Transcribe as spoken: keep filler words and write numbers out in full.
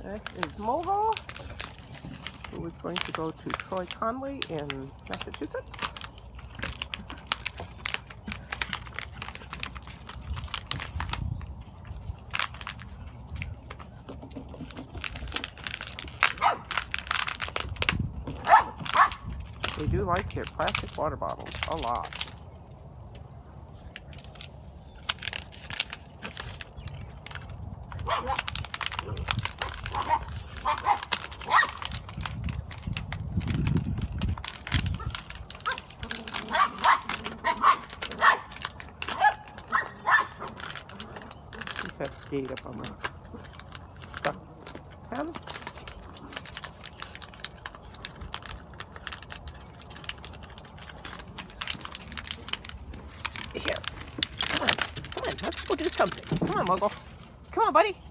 This is Mogul, who is going to go to Troy Conway in Massachusetts. They do like their plastic water bottles a lot. He's got skate up on the stuff. Pen. Here, come on, come on, let's go do something. Come on, Mogul. Come on, buddy.